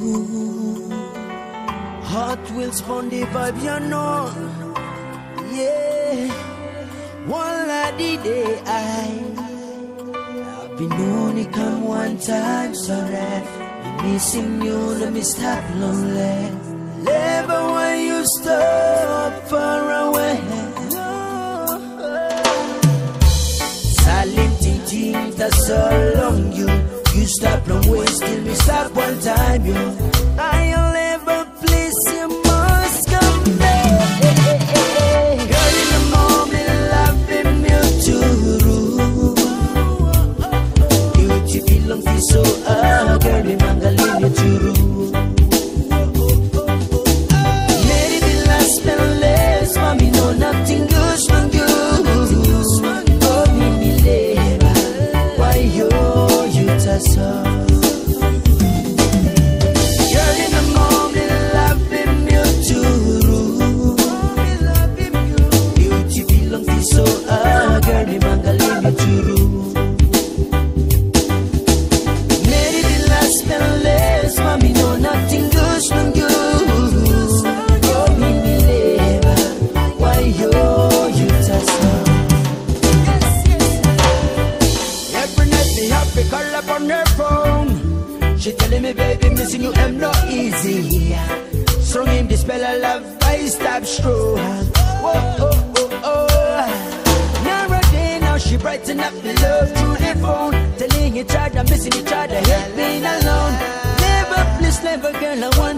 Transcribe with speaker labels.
Speaker 1: Hotwillz on the vibe, you know. Yeah, one lady day I've been only come one time, so that missing you, let me stop lonely. Never when you stop far away. Silent ting, that's so long you stop long way, still me stop one time, you. I'll never please you, must come back. Girl, in the moment, loving me too. You belong to so, girl, me mangaling you too. Maybe the last spell less, mommy know nothing good from you. Oh, Miemie Lewa, why you touch her? Girl, in the moment, loving me too. Beauty belong to so, girl, me mangaling you too. Maybe the last spell less, mommy know nothing good from you. Oh, Miemie Lewa, why you touch her? Every night me happy call up on her phone. She telling me, baby, missing you am not easy. Strong in the spell of love, I stop strong. Whoa, oh, oh, oh. Now right day, now she brighten up the love through the phone. Telling each other, missing each other, hate being alone. Never, please, never, girl, I want